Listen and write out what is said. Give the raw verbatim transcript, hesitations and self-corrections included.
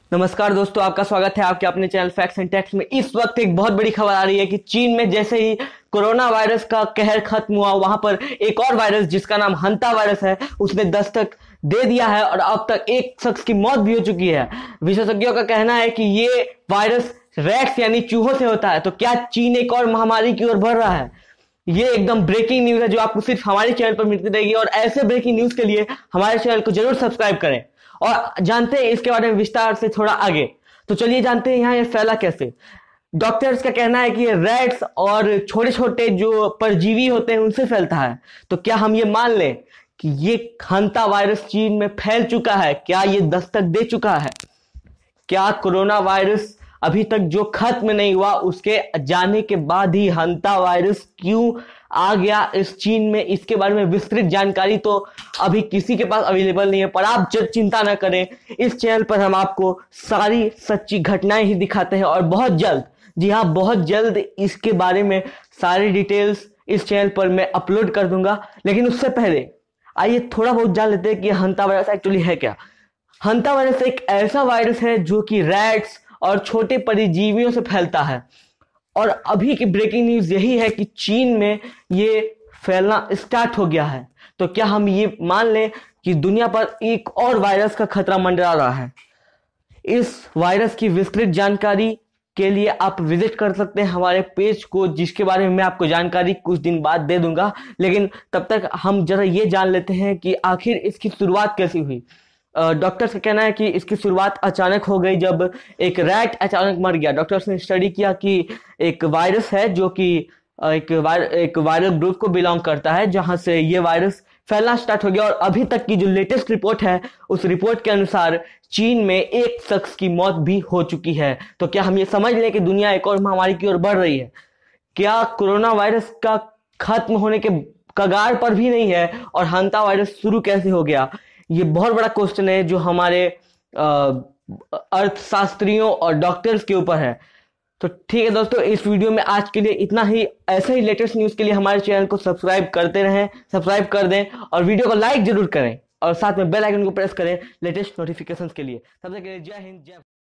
नमस्कार दोस्तों, आपका स्वागत है आपके अपने चैनल फैक्ट्स एंड टेक्स्ट में। इस वक्त एक बहुत बड़ी खबर आ रही है कि चीन में जैसे ही कोरोना वायरस का कहर खत्म हुआ, वहां पर एक और वायरस जिसका नाम हंता वायरस है उसने दस्तक दे दिया है और अब तक एक शख्स की मौत भी हो चुकी है। विशेषज्ञों का कहना है कि ये वायरस रैट्स यानी चूहों से होता है। तो क्या चीन एक और महामारी की ओर बढ़ रहा है? ये एकदम ब्रेकिंग न्यूज है जो आपको सिर्फ हमारे चैनल पर मिलती रहेगी। और ऐसे ब्रेकिंग न्यूज के लिए हमारे चैनल को जरूर सब्सक्राइब करें और जानते हैं इसके बारे में विस्तार से थोड़ा आगे। तो चलिए जानते हैं यहाँ ये फैला कैसे। डॉक्टर्स का कहना है कि ये रैट्स और छोटे छोटे जो परजीवी होते हैं उनसे फैलता है। तो क्या हम ये मान लें कि ये हंता वायरस चीन में फैल चुका है? क्या ये दस्तक दे चुका है? क्या कोरोना वायरस अभी तक जो खत्म नहीं हुआ उसके जाने के बाद ही हंता वायरस क्यों आ गया इस चीन में? इसके बारे में विस्तृत जानकारी तो अभी किसी के पास अवेलेबल नहीं है, पर आप जब चिंता ना करें, इस चैनल पर हम आपको सारी सच्ची घटनाएं ही दिखाते हैं और बहुत जल्द, जी हाँ बहुत जल्द, इसके बारे में सारी डिटेल्स इस चैनल पर मैं अपलोड कर दूंगा। लेकिन उससे पहले आइए थोड़ा बहुत जान लेते हैं कि हंता वायरस एक्चुअली है क्या। हंता वायरस एक ऐसा वायरस है जो कि रैट्स और छोटे परजीवियों से फैलता है। और अभी की ब्रेकिंग न्यूज यही है कि चीन में ये फैलना स्टार्ट हो गया है। तो क्या हम ये मान लें कि दुनिया पर एक और वायरस का खतरा मंडरा रहा है? इस वायरस की विस्तृत जानकारी के लिए आप विजिट कर सकते हैं हमारे पेज को, जिसके बारे में मैं आपको जानकारी कुछ दिन बाद दे दूंगा। लेकिन तब तक हम जरा ये जान लेते हैं कि आखिर इसकी शुरुआत कैसी हुई। डॉक्टर्स का कहना है कि इसकी शुरुआत अचानक हो गई जब एक रैट अचानक मर गया। डॉक्टर्स ने स्टडी किया कि एक वायरस है जो कि एक वायर एक वायरल ग्रुप को बिलोंग करता है, जहां से ये वायरस फैलना स्टार्ट हो गया। और अभी तक की जो लेटेस्ट रिपोर्ट है उस रिपोर्ट के अनुसार चीन में एक शख्स की मौत भी हो चुकी है। तो क्या हम ये समझ लें कि दुनिया एक और महामारी की ओर बढ़ रही है? क्या कोरोना वायरस का खत्म होने के कगार पर भी नहीं है और हंता वायरस शुरू कैसे हो गया? ये बहुत बड़ा क्वेश्चन है जो हमारे अर्थशास्त्रियों और डॉक्टर्स के ऊपर है। तो ठीक है दोस्तों, इस वीडियो में आज के लिए इतना ही। ऐसे ही लेटेस्ट न्यूज के लिए हमारे चैनल को सब्सक्राइब करते रहें, सब्सक्राइब कर दें और वीडियो को लाइक जरूर करें और साथ में बेल आइकन को प्रेस करें लेटेस्ट नोटिफिकेशंस के लिए। तब तक के लिए जय हिंद, जय